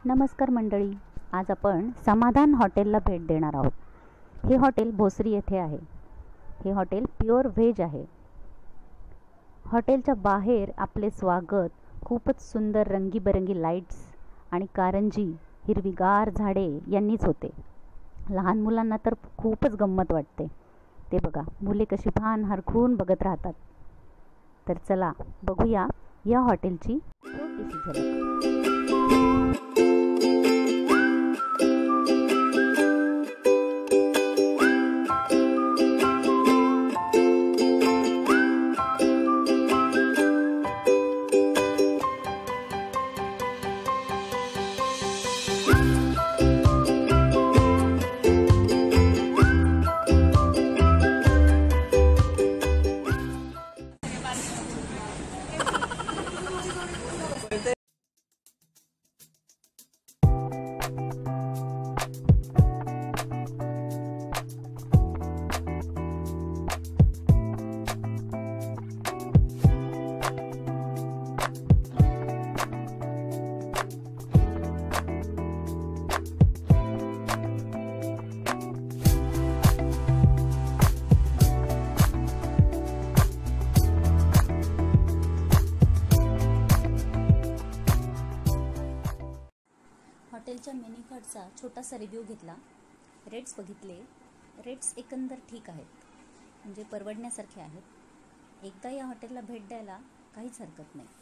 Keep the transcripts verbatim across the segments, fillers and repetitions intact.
नमस्कार मंडळी, आज आपण समाधान हॉटेलला भेट देणार आहोत. हे हॉटेल भोसरी येथे आहे. हे हॉटेल प्युअर व्हेज आहे. हॉटेलच्या बाहेर आपले स्वागत खूपच सुंदर रंगीबेरंगी लाईट्स आणि कारंजी, हिरवीगार झाडे यांनीच होते. लहान मुलांना तर खूपच गंमत वाटते. ते बघा, मुले कशी भान हरखून बघत राहतात. तर चला बघूया या हॉटेलची छोटीशी झलक. हॉटेलच्या मेन्यू कार्डचा छोटासा रिव्ह्यू घेतला. रेट्स बघितले. रेट्स एकंदर ठीक आहेत, म्हणजे परवडण्यासारखे आहेत. एकदा या हॉटेलला भेट द्यायला काहीच हरकत नाही.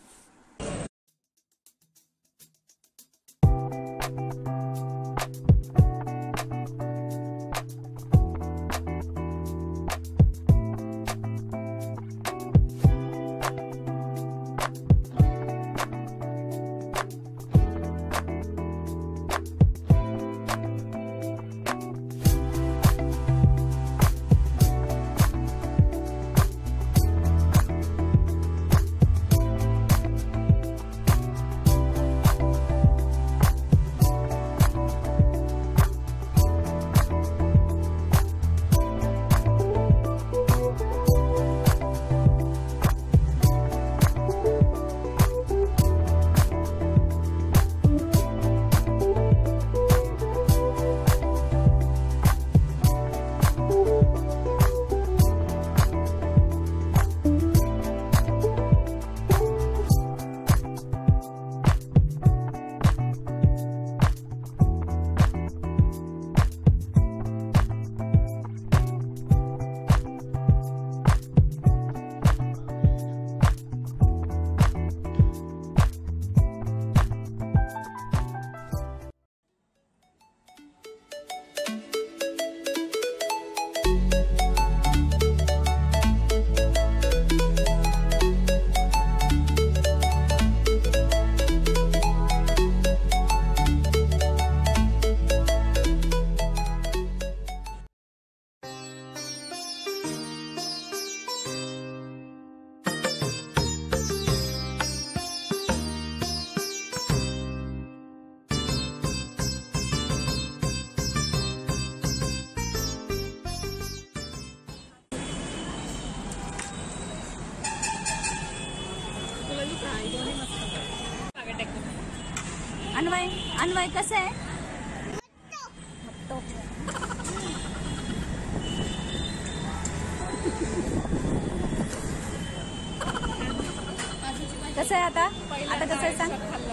अन्वय अन्वय कसं आहे? कसं आहे आता? आता कसं आहे सांग?